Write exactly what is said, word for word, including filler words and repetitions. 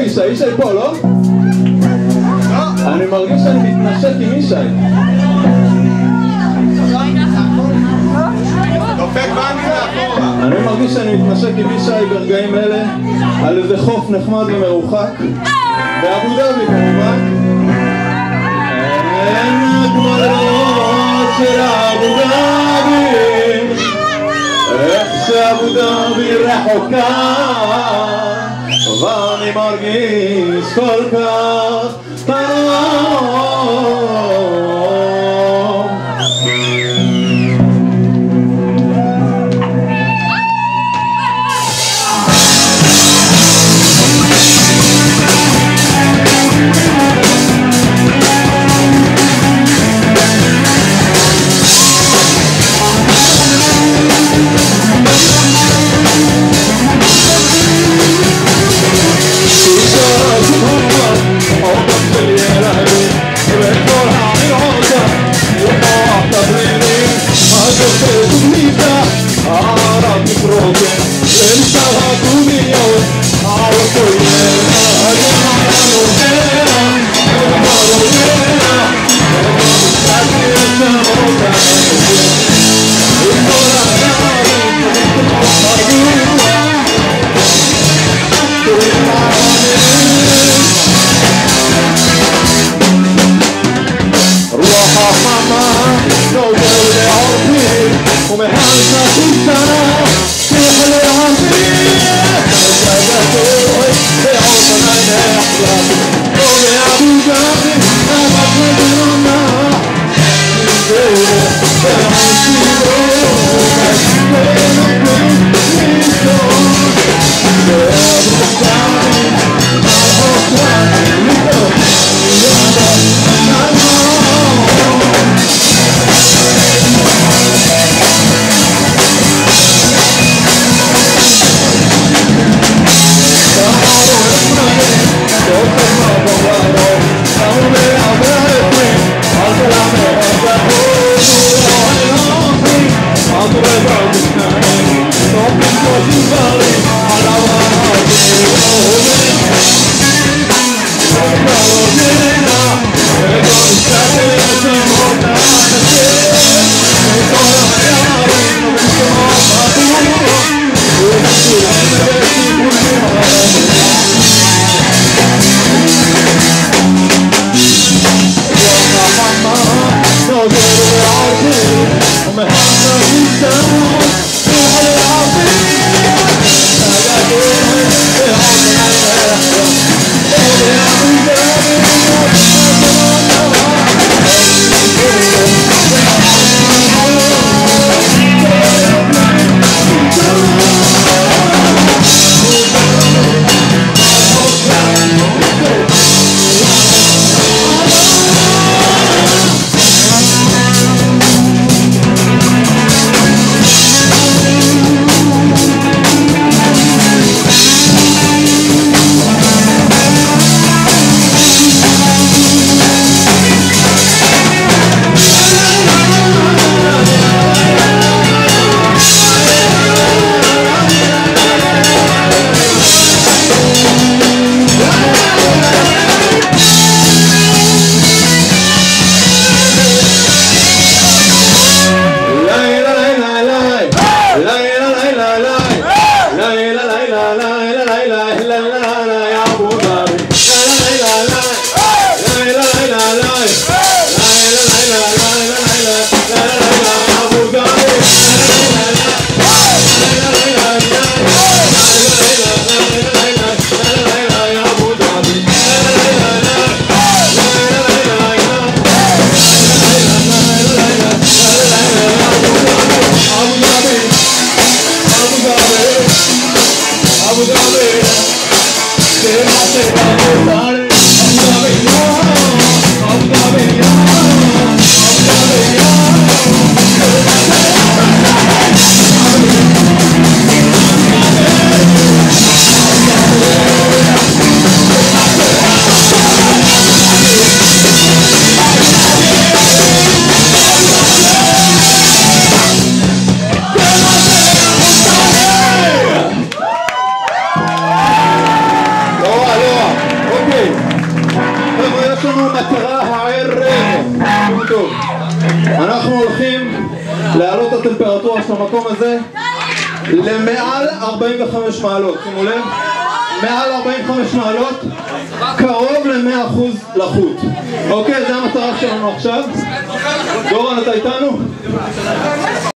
ישי, ישי פה, לא? אני מרגיש שאני מתנשק עם ישי. אני מרגיש שאני מתנשק עם ישי ברגעים אלה על איזה חוף נחמד ומרוחק באבו דאבי כמובן. אין הגמרות של אבו דאבי, איך שאבו דאבי רחוקה, ואני מרגיש כל כך טוב. לנו מטרה הערב. טוב, אנחנו הולכים להעלות את הטמפרטורה של המקום הזה למעל ארבעים וחמש מעלות. שימו לב, מעל ארבעים וחמש מעלות, קרוב ל-מאה אחוז לחות. אוקיי, זה המטרה שלנו עכשיו. דורון, אתה איתנו?